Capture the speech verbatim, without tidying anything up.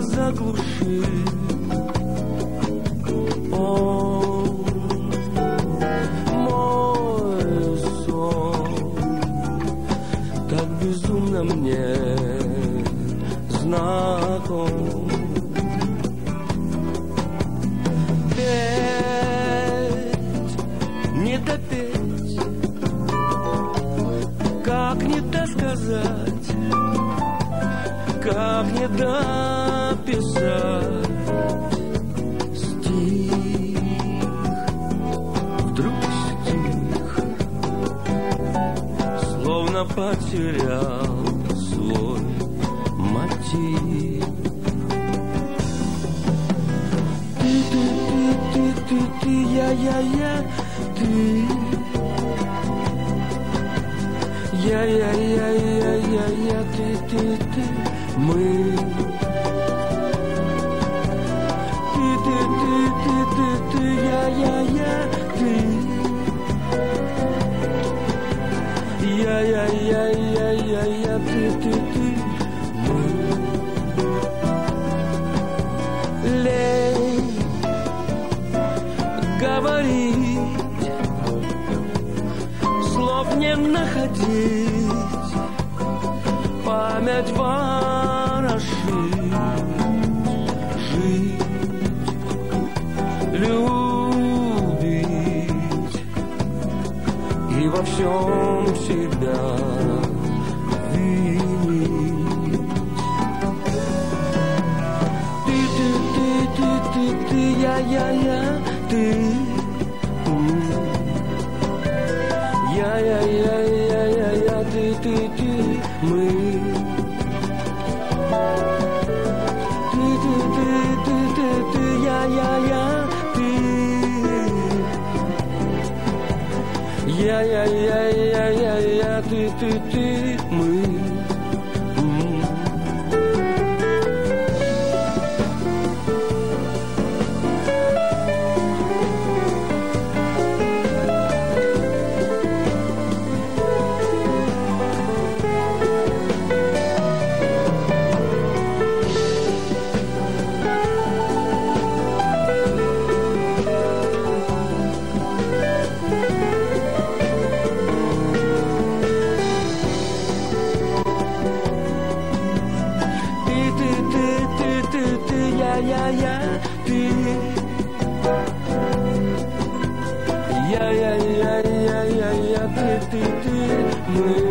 заглушит. О, мой сон так безумно мне знаком. Петь, не допеть, как не досказать, как не дописать стих, вдруг стих, словно потерял свой мотив. Ты, ты, ты, ты, ты, ты, я, я, я, ты. Я, я, я, я, я, я, ты, ты, ты, мы. Ты, ты, ты, ты, ты, ты, я, я, я, ты. Я, я, я, я, я, я, ты, ты, ты, мы. Лень говорить, слов не находить, память ворошить, жить, любить и во всем себя винить. Ты, ты, ты, ты, ты, ты, я, я, я, ты. Я, я, я, я, я, я, ты, ты, ты, мы. Ты, ты, ты, ты, ты, ты, я, я, я, ты. Я, я, я, я, я, я, ты, ты, ты, мы. Я, я, ты. Я, я, я, я, я, я, ты, ты, ты, мы.